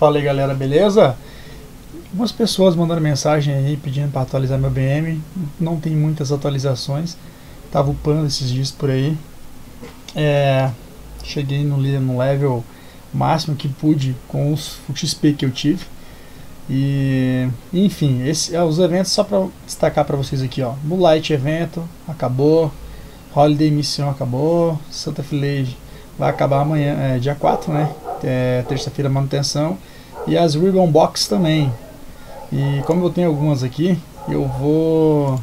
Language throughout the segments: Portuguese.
Fala aí galera, beleza? Algumas pessoas mandando mensagem aí pedindo para atualizar meu BM. Não tem muitas atualizações. Tava upando esses dias por aí. Cheguei no level máximo que pude com os XP que eu tive. E enfim, os eventos só para destacar para vocês aqui, ó. Moonlight evento acabou, Holiday Mission acabou, Santa Village vai acabar amanhã, dia 4, né? Terça-feira manutenção, e as Ribbon Box também. E como eu tenho algumas aqui, eu vou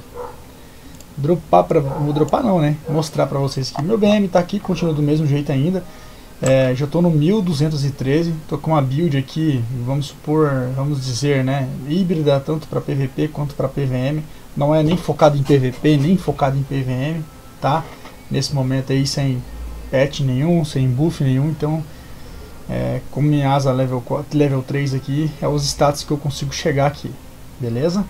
dropar não, né? Mostrar pra vocês que meu BM tá aqui, continua do mesmo jeito ainda. Já tô no 1213, tô com uma build aqui, vamos dizer, né, híbrida, tanto para PVP quanto para PVM. Não é nem focado em PVP, nem focado em PVM, tá? Nesse momento aí sem patch nenhum, sem buff nenhum, então como minha asa level 3 aqui, é os status que eu consigo chegar aqui, beleza?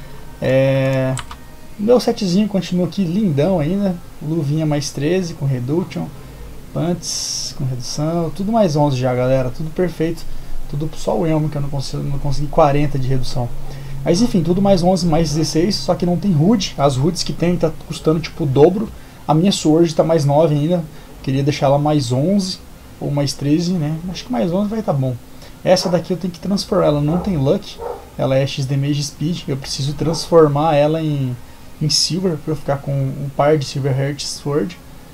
Meu setzinho continua aqui lindão ainda, luvinha mais 13 com reduction, pants com redução, tudo mais 11 já galera, tudo perfeito, tudo só o elmo que eu não consegui 40 de redução. Mas enfim, tudo mais 11, mais 16, só que não tem HUD, as HUDs que tem tá custando tipo o dobro, a minha Sword tá mais 9 ainda, queria deixar ela mais 11 ou mais 13, né, acho que mais 11 vai tá bom. Essa daqui eu tenho que transformar, ela não tem luck, ela é XD Mage Speed, eu preciso transformar ela em Silver para eu ficar com um par de Silver Heart Sword.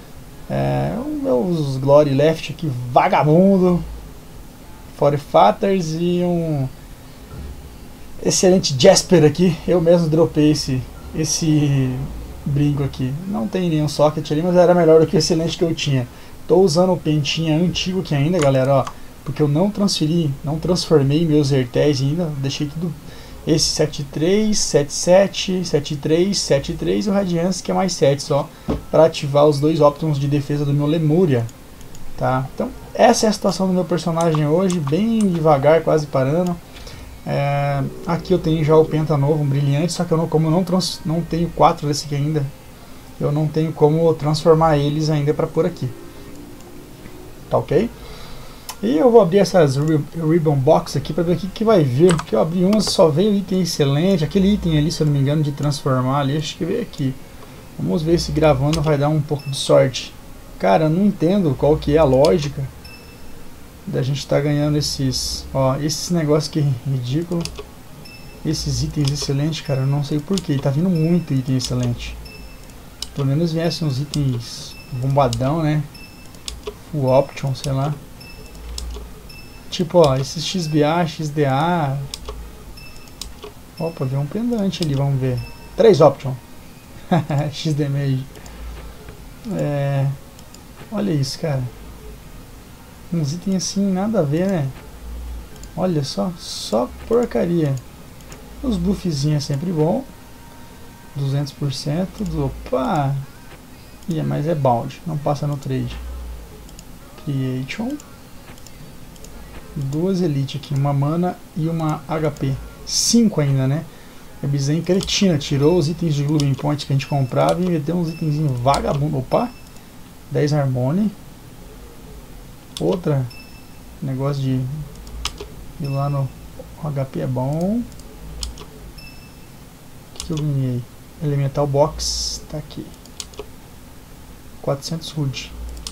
Meus Glory Left aqui, vagabundo, Forefathers e um excelente Jasper aqui. Eu mesmo dropei esse brinco aqui. Não tem nenhum socket ali, mas era melhor do que o excelente que eu tinha. Tô usando o pentinha antigo aqui ainda, galera, ó, porque eu não transformei meus Ertés ainda, deixei tudo esse 73, 77, 73, 73 e o Radiance que é mais 7 só, para ativar os dois Options de defesa do meu Lemuria, tá? Então essa é a situação do meu personagem hoje, bem devagar, quase parando. Aqui eu tenho já o Penta novo, um brilhante, só que eu não tenho 4 desse aqui ainda, eu não tenho como transformar eles ainda para pôr aqui, tá ok? E eu vou abrir essas Ribbon Box aqui para ver o que vai vir, porque eu abri umas só veio item excelente, aquele item ali, se eu não me engano, de transformar ali, acho que veio aqui. Vamos ver se gravando vai dar um pouco de sorte. Cara, eu não entendo qual que é a lógica da gente estar ganhando esses negócios que é ridículo. Esses itens excelentes, cara, eu não sei porquê, tá vindo muito item excelente. Pelo menos viessem uns itens bombadão, né? Full option, sei lá. Tipo, ó, esses XBA, XDA. Opa, veio um pendante ali, vamos ver. 3 option. XD Mage. Olha isso, cara. Uns itens assim, nada a ver, né? Olha só porcaria. Os buffzinhos é sempre bom. 200%. Opa! Mas é bound, não passa no trade. Creation. 2 elite aqui, uma mana e uma HP. 5 ainda, né? A Bizen cretina, tirou os itens de Glowing Point que a gente comprava e meteu uns itens vagabundo. Opa! 10 Harmony. Outra negócio de ir lá no HP é bom. O que eu ganhei? Elemental Box, tá aqui. 400 HUD.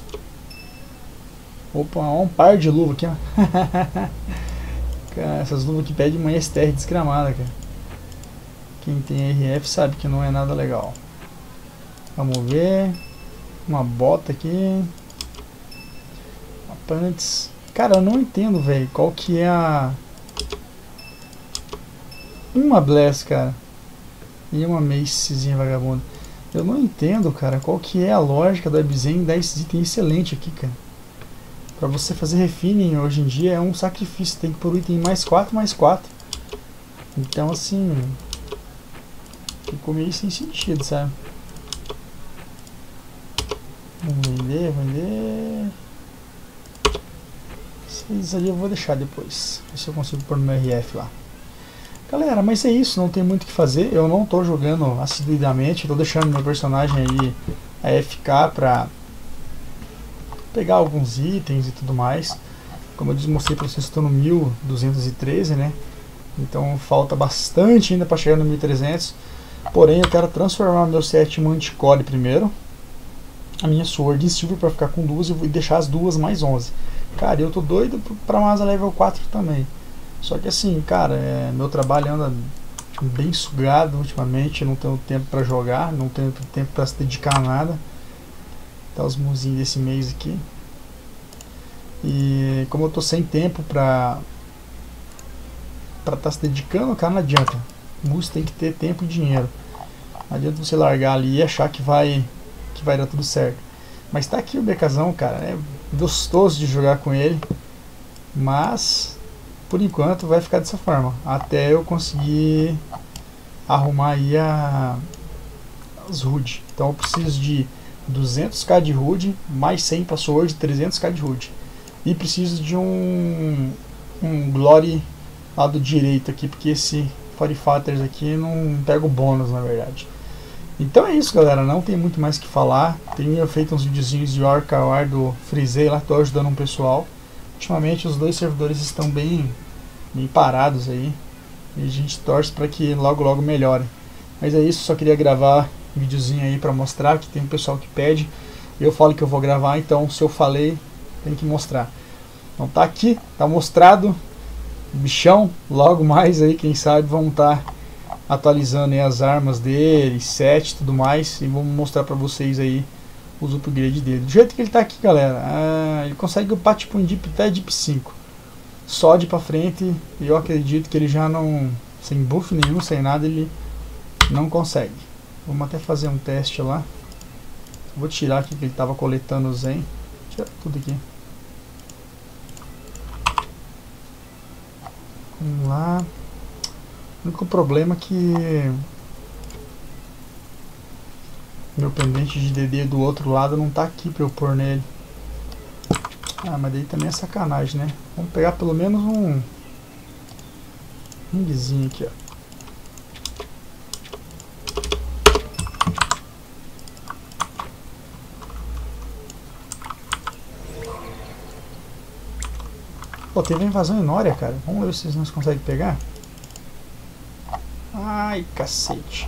Opa, um par de luva aqui, ó. Cara, essas luvas que pedem uma STR desgramada, cara. Quem tem RF sabe que não é nada legal. Vamos ver. Uma bota aqui. Uma pants. Cara, eu não entendo, velho, qual que é a... Uma Blast, cara. E uma Macezinha vagabunda. Eu não entendo, cara, qual que é a lógica da Bizen dar esses itens excelentes aqui, cara. Pra você fazer refining hoje em dia é um sacrifício, tem que pôr o item mais 4, mais 4. Então assim, ficou meio sem sentido, sabe? Vamos vender. Esses ali eu vou deixar depois, ver se eu consigo pôr no meu RF lá. Galera, mas é isso, não tem muito o que fazer, eu não tô jogando assiduamente, tô deixando meu personagem aí AFK pra pegar alguns itens e tudo mais. Como eu mostrei para vocês, estou no 1213, né? Então falta bastante ainda para chegar no 1300. Porém, eu quero transformar meu sétimo anticore primeiro, a minha Sword em Silver, para ficar com duas e deixar as duas mais 11. Cara, eu tô doido para uma asa level 4 também. Só que assim, cara, meu trabalho anda bem sugado ultimamente, não tenho tempo para jogar, não tenho tempo para se dedicar a nada. Tá os mozinhos desse mês aqui. E como eu tô sem tempo para estar se dedicando, cara, não adianta. Música tem que ter tempo e dinheiro. Não adianta você largar ali e achar que vai dar tudo certo. Mas tá aqui o BKzão, cara, é gostoso de jogar com ele. Mas por enquanto vai ficar dessa forma, até eu conseguir arrumar aí as HUD. Então eu preciso de 200k de HUD, mais 100 para Sword, 300k de HUD. E preciso de um Glory lá do direito aqui, porque esse Fire Fighters aqui não pega o bônus, na verdade. Então é isso, galera, não tem muito mais o que falar. Tenho feito uns videozinhos de Orca War do Freezei lá, tô ajudando um pessoal. Ultimamente os dois servidores estão bem parados aí, e a gente torce para que logo melhore. Mas é isso, só queria gravar um videozinho aí para mostrar, que tem um pessoal que pede. Eu falo que eu vou gravar, então se eu falei, tem que mostrar. Então tá aqui, tá mostrado o bichão. Logo mais aí, quem sabe, vamos estar atualizando aí as armas dele, set e tudo mais, e vamos mostrar para vocês aí os upgrades dele. Do jeito que ele tá aqui, galera, ele consegue upar tipo um Deep até Deep 5. Só de pra frente, eu acredito que ele já não, sem buff nenhum, sem nada, ele não consegue. Vamos até fazer um teste lá. Vou tirar aqui que ele tava coletando o Zen. Tira tudo aqui. Vamos lá. O único problema é que meu pendente de DD do outro lado não tá aqui pra eu pôr nele. Ah, mas daí também é sacanagem, né? Vamos pegar pelo menos um ringuezinho aqui, ó. Pô, teve uma invasão em Nória, cara. Vamos ver se nós conseguem pegar. Ai, cacete.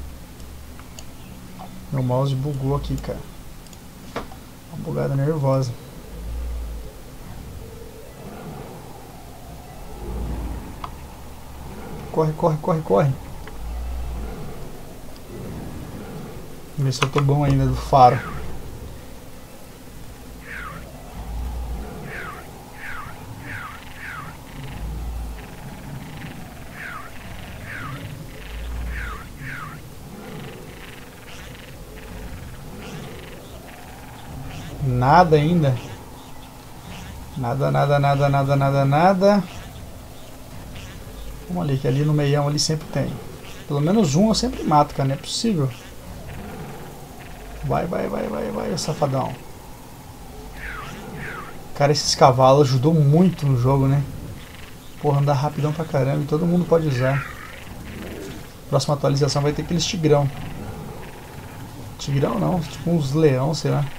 Meu mouse bugou aqui, cara. Uma bugada nervosa. Corre, corre, corre, corre. Vamos ver se eu tô bom ainda do faro. Nada ainda. Nada, nada, nada, nada, nada, nada. Vamos ali, que ali no meião ali sempre tem. Pelo menos um eu sempre mato, cara, não é possível. Vai, vai, vai, vai, vai, safadão. Cara, esses cavalos ajudou muito no jogo, né? Porra, andar rapidão pra caramba e todo mundo pode usar. Próxima atualização vai ter aqueles tigrão. Tigrão não, tipo uns leão, sei lá.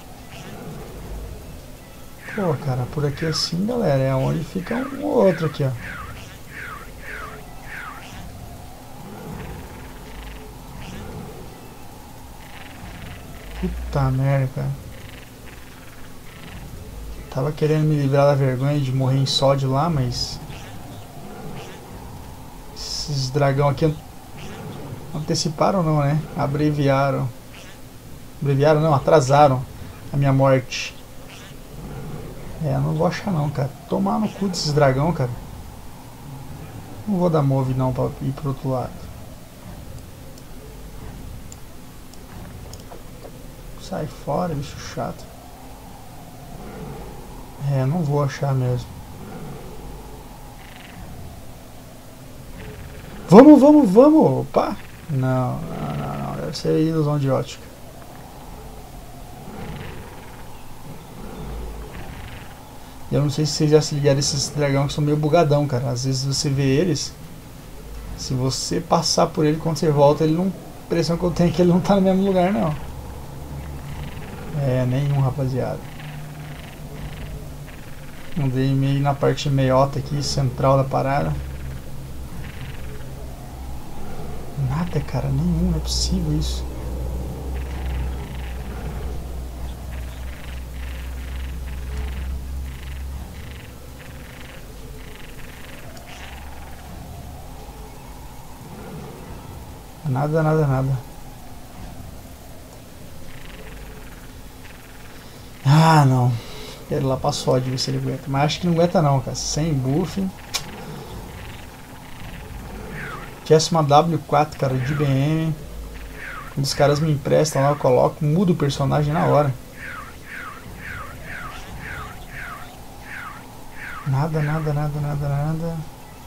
Pô, cara, por aqui assim, galera, é onde fica um ou outro aqui, ó. Puta merda, cara. Tava querendo me livrar da vergonha de morrer em sódio lá, mas... esses dragão aqui anteciparam não, né? Abreviaram. Abreviaram não, atrasaram a minha morte. Eu não vou achar não, cara. Tomar no cu desses dragão, cara. Não vou dar move não pra ir pro outro lado. Sai fora, bicho chato. Não vou achar mesmo. Vamos, vamos, vamos! Opa! Não, não, não, não. Deve ser ilusão de ótica. Eu não sei se vocês já se ligaram esses dragão que são meio bugadão, cara. Às vezes você vê eles, se você passar por ele quando você volta, ele não... a impressão que eu tenho é que ele não tá no mesmo lugar, não. Nenhum, rapaziada. Andei meio na parte meiota aqui, central da parada. Nada, cara, nenhum, não é possível isso. Nada, nada, nada. Ah, não. Quero ir lá pra SOD ver se ele aguenta. Mas acho que não aguenta não, cara. Sem buff. Tivesse uma W4, cara, de BM. Quando os caras me emprestam lá, eu coloco, mudo o personagem na hora. Nada, nada, nada, nada, nada.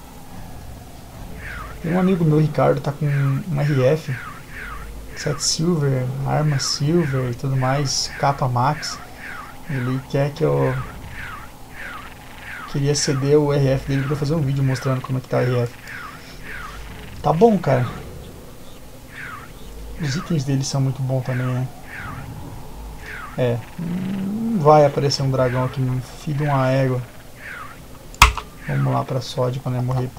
Tem um amigo meu, Ricardo, tá com um RF 7 Silver, arma Silver e tudo mais, capa Max. Ele quer que eu... Queria ceder o RF dele pra fazer um vídeo mostrando como é que tá o RF. Tá bom, cara. Os itens dele são muito bons também, né? É. Vai aparecer um dragão aqui, filho de uma égua. Vamos lá pra SOD pra não morrer.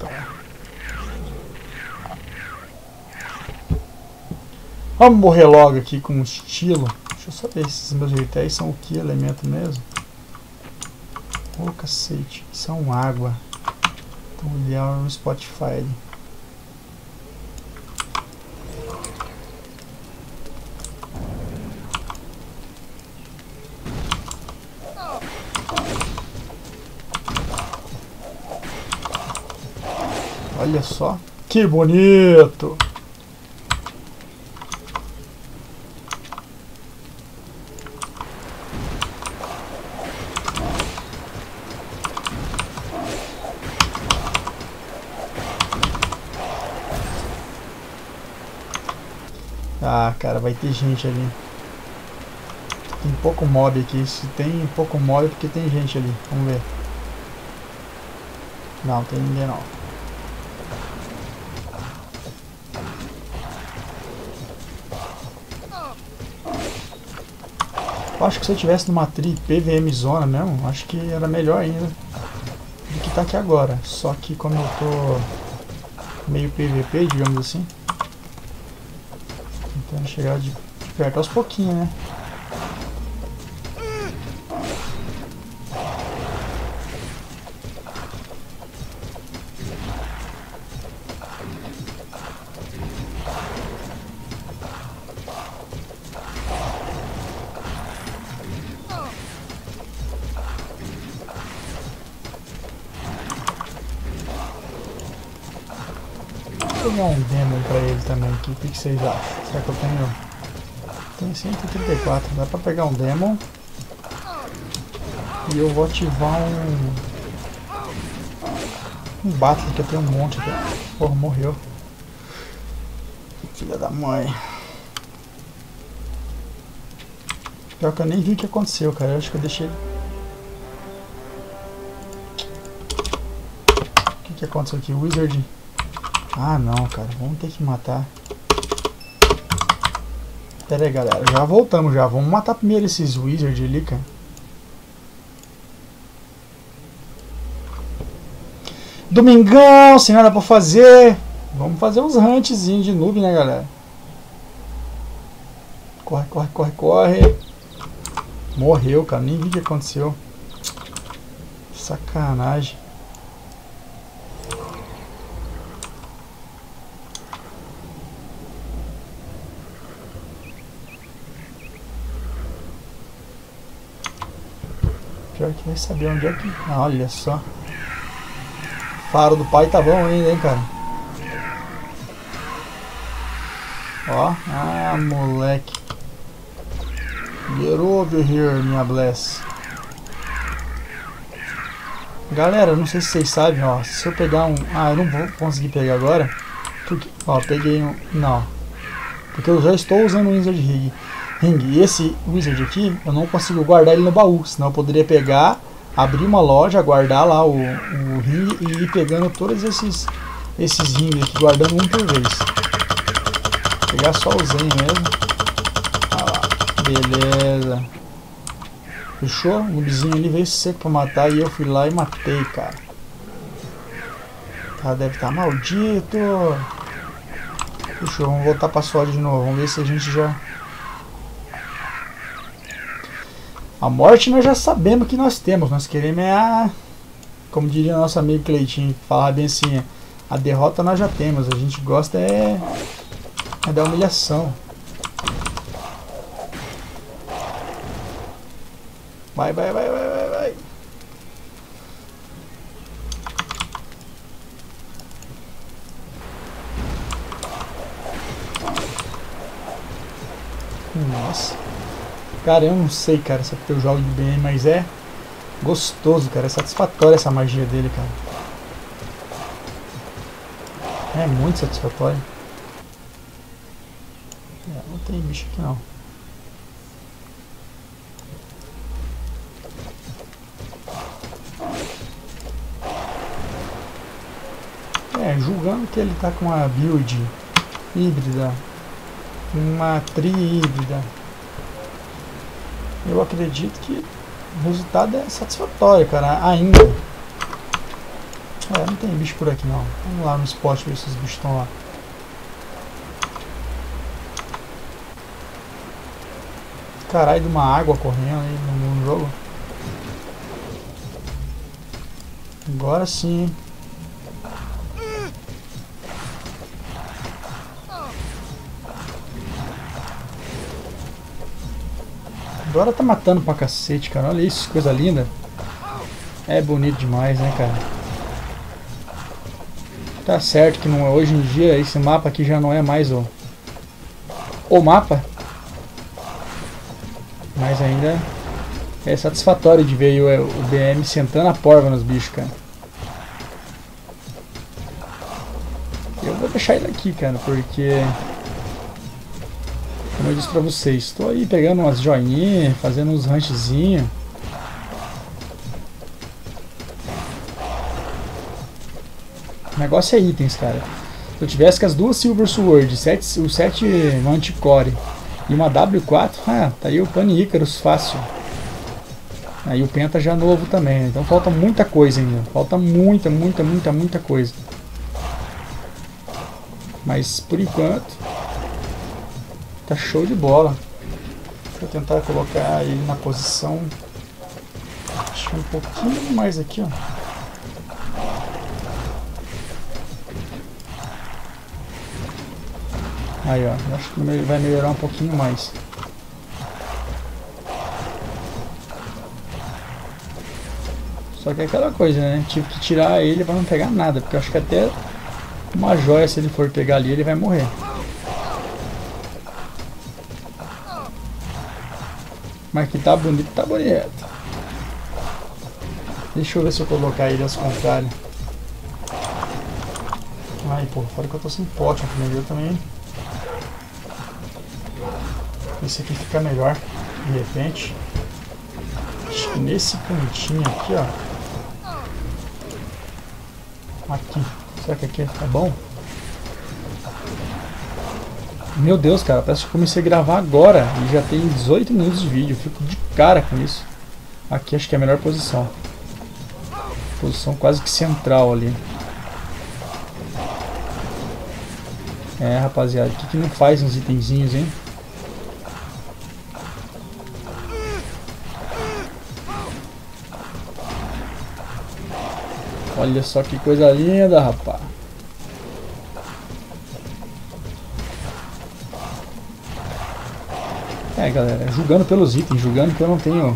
Vamos morrer logo aqui com estilo. Deixa eu saber se esses meus reitéis são o que elemento mesmo. Ô cacete, são água. Então olhar no Spotify. Olha só, que bonito! Ah, cara, vai ter gente ali. Tem pouco mob aqui. Se tem pouco mob é porque tem gente ali. Vamos ver. Não, tem ninguém não. Eu acho que se eu tivesse numa tri PVM zona mesmo, acho que era melhor ainda do que tá aqui agora. Só que como eu tô meio PVP, digamos assim, tentando chegar de perto aos pouquinhos, né? Vou pegar um demo pra ele também aqui, o que vocês acham? Será que eu tenho? Tem 134, dá pra pegar um demo. E eu vou ativar um battle que eu tenho um monte aqui. Porra, morreu. Filha da mãe. Pior que eu nem vi o que aconteceu, cara. Eu acho que eu deixei... O que aconteceu aqui? Wizard... Ah não, cara, vamos ter que matar. Pera aí, galera, já voltamos já. Vamos matar primeiro esses wizards ali, cara. Domingão, sem nada pra fazer. Vamos fazer uns huntzinhos de noob, né, galera? Corre, corre, corre, corre. Morreu, cara, nem vi o que aconteceu. Sacanagem. Pior que vai saber onde é que... Ah, olha só. Faro do pai tá bom ainda, hein, cara. Ó. Ah, moleque. Get over here, minha bless. Galera, não sei se vocês sabem, ó. Se eu pegar um... Ah, eu não vou conseguir pegar agora. Porque... Ó, peguei um... Não. Porque eu já estou usando o Wizard Ring. E esse Wizard aqui, eu não consigo guardar ele no baú. Senão eu poderia pegar, abrir uma loja, guardar lá o ring e ir pegando todos esses rings aqui, guardando um por vez. Pegar só o Zen mesmo. Ah lá, beleza. Fechou? O noobzinho ali veio seco pra matar e eu fui lá e matei, cara. O cara deve estar maldito. Fechou, vamos voltar pra SWORD de novo. Vamos ver se a gente já... A morte nós já sabemos que nós temos. Nós queremos é a... Como diria nosso amigo Cleitinho, falar bem assim, a derrota nós já temos. A gente gosta é da humilhação. Vai, vai, vai, vai, vai, vai. Nossa. Cara, eu não sei, cara, se é porque eu jogo de BM, mas é gostoso, cara. É satisfatória essa magia dele, cara. É muito satisfatório. Não tem bicho aqui não. Julgando que ele tá com uma build híbrida, uma tri híbrida, eu acredito que o resultado é satisfatório, cara, ainda. Não tem bicho por aqui não. Vamos lá no spot ver se os bichos estão lá. Caralho, de uma água correndo aí no jogo. Agora sim, hein? Agora tá matando pra cacete, cara. Olha isso, coisa linda. É bonito demais, né, cara? Tá certo que não, hoje em dia esse mapa aqui já não é mais o mapa. Mas ainda é satisfatório de ver o BM sentando a porva nos bichos, cara. Eu vou deixar ele aqui, cara, porque... Como eu disse pra vocês, estou aí pegando umas joinhas, fazendo uns ranchezinhos. O negócio é itens, cara. Se eu tivesse com as duas Silver Sword, o 7 Manticore e uma W4, tá aí o Pane Icarus fácil. Aí o Penta já novo também, né? Então falta muita coisa ainda. Falta muita coisa. Mas por enquanto... Tá show de bola. Deixa eu tentar colocar ele na posição. Acho que um pouquinho mais aqui, ó. Aí, ó. Acho que vai melhorar um pouquinho mais. Só que é aquela coisa, né? Tive que tirar ele pra não pegar nada. Porque eu acho que até uma joia, se ele for pegar ali, ele vai morrer. Mas que tá bonito, tá bonito. Deixa eu ver se eu colocar ele aos contrários. Ai, pô, fora que eu tô sem pote no primeiro também. Esse aqui fica melhor, de repente. Acho que nesse cantinho aqui, ó. Aqui. Será que aqui é bom? Meu Deus, cara, parece que eu comecei a gravar agora e já tem 18 minutos de vídeo. Eu fico de cara com isso. Aqui acho que é a melhor posição. Posição quase que central ali. Rapaziada, o que não faz uns itenzinhos, hein? Olha só que coisa linda, rapaz. Galera, julgando pelos itens, julgando que eu não tenho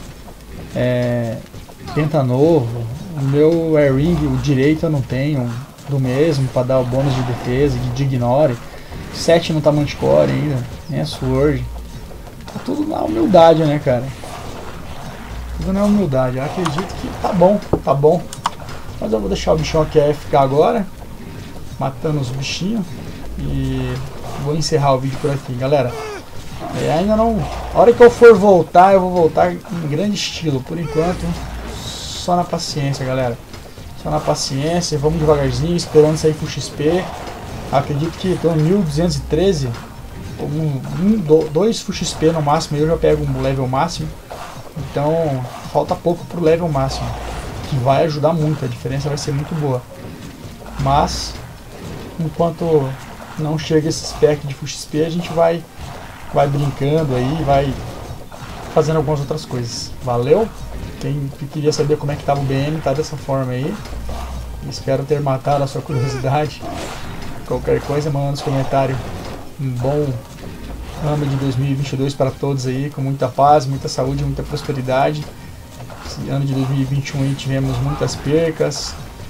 Penta novo, o meu Air Ring, o direito eu não tenho do mesmo, para dar o bônus de defesa, de ignore, 7 não tá Manticore ainda, nem a Sword, tá tudo na humildade, né, cara, tudo na humildade. Eu acredito que tá bom, mas eu vou deixar o bichão aqui ficar agora, matando os bichinhos, e vou encerrar o vídeo por aqui, galera. Ainda não... A hora que eu for voltar, eu vou voltar em grande estilo. Por enquanto, só na paciência, galera. Só na paciência, vamos devagarzinho, esperando sair Full XP. Acredito que estou em 1213. 2 Full XP no máximo, eu já pego um level máximo. Então falta pouco pro level máximo, que vai ajudar muito, a diferença vai ser muito boa. Mas enquanto não chega esse spec de Full XP, a gente vai brincando aí, vai fazendo algumas outras coisas. Valeu? Quem queria saber como é que estava o BM, tá dessa forma aí. Espero ter matado a sua curiosidade. Qualquer coisa, manda nos comentários. Um bom ano de 2022 para todos aí, com muita paz, muita saúde, muita prosperidade. Esse ano de 2021 aí tivemos muitas percas.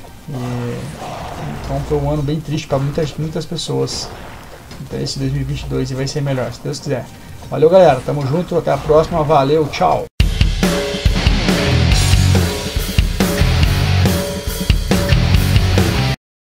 Então foi um ano bem triste para muitas pessoas. Então esse 2022 vai ser melhor, se Deus quiser. Valeu, galera, tamo junto, até a próxima, valeu, tchau!